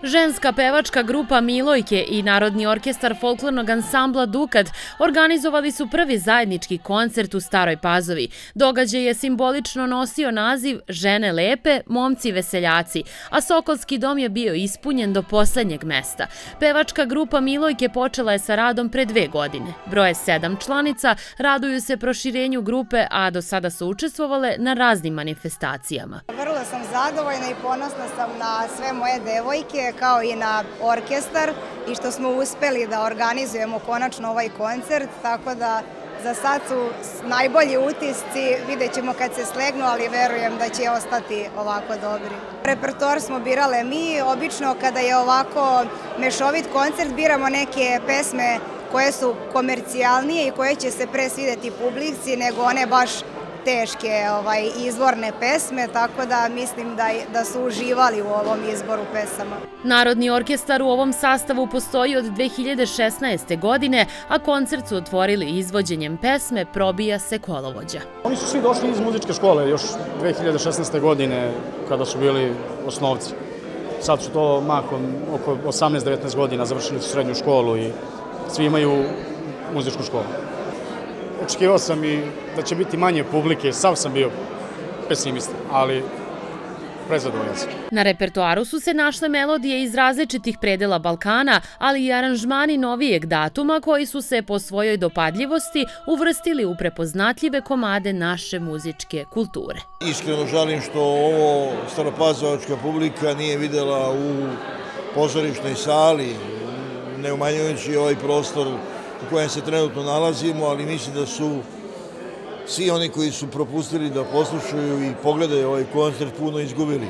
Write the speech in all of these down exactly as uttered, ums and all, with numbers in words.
Ženska pevačka grupa Milojke i Narodni orkestar folklornog ansambla Dukat organizovali su prvi zajednički koncert u Staroj Pazovi. Događaj je simbolično nosio naziv Žene lepe, momci veseljaci, a Sokolski dom je bio ispunjen do poslednjeg mesta. Pevačka grupa Milojke počela je sa radom pre dve godine. Broje sedam članica, raduju se proširenju grupe, a do sada su učestvovale na raznim manifestacijama. Vrlo sam zadovoljna i ponosna sam na sve moje devojke, kao i na orkestar, i što smo uspeli da organizujemo konačno ovaj koncert, tako da za sad su najbolji utisci, vidjet ćemo kad se slegnu, ali verujem da će ostati ovako dobri. Repertoar smo birale mi, obično kada je ovako mešovit koncert biramo neke pesme koje su komercijalnije i koje će se pre svideti publici nego one baš teške izvorne pesme, tako da mislim da su uživali u ovom izboru pesama. Narodni orkestar u ovom sastavu postoji od dve hiljade šesnaeste. godine, a koncert su otvorili izvođenjem pesme Probija se kolovođa. Oni su svi došli iz muzičke škole još dve hiljade šesnaeste. godine kada su bili osnovci. Sad su to mahom oko osamnaest devetnaest godina, završili su srednju školu i svi imaju muzičku školu. Očekivao sam i da će biti manje publike, sav sam bio pesimista, ali prezadovoljan sam. Na repertoaru su se našle melodije iz različitih predela Balkana, ali i aranžmani novijeg datuma koji su se po svojoj dopadljivosti uvrstili u prepoznatljive komade naše muzičke kulture. Iskreno žalim što ovo staropazovačka publika nije videla u pozorišnoj sali, ne umanjujući ovaj prostor u kojem se trenutno nalazimo, ali mislim da su svi oni koji su propustili da poslušaju i pogledaju ovaj koncert puno izgubili.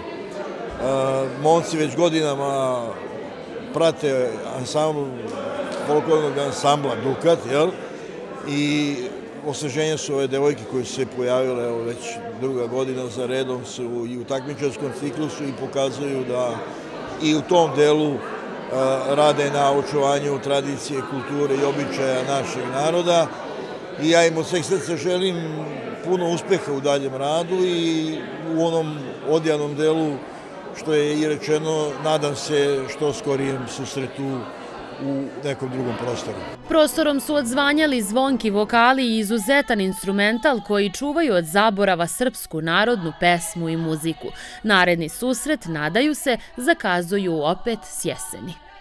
Momci već godinama prate ansambl folklornog ansambla Dukat, i osveženja su ove devojke koje su se pojavile već druga godina za redom, su i u takmičarskom ciklusu i pokazuju da i u tom delu rade na očuvanju tradicije, kulture i običaja našeg naroda. I ja im od sveg srca želim puno uspeha u daljem radu i u onom odjanom delu, što je i rečeno, nadam se što skorijem susretu u nekom drugom prostoru. Prostorom su odzvanjali zvonki vokali i izuzetan instrumental koji čuvaju od zaborava srpsku narodnu pesmu i muziku. Naredni susret, nadaju se, zakazuju opet s jeseni.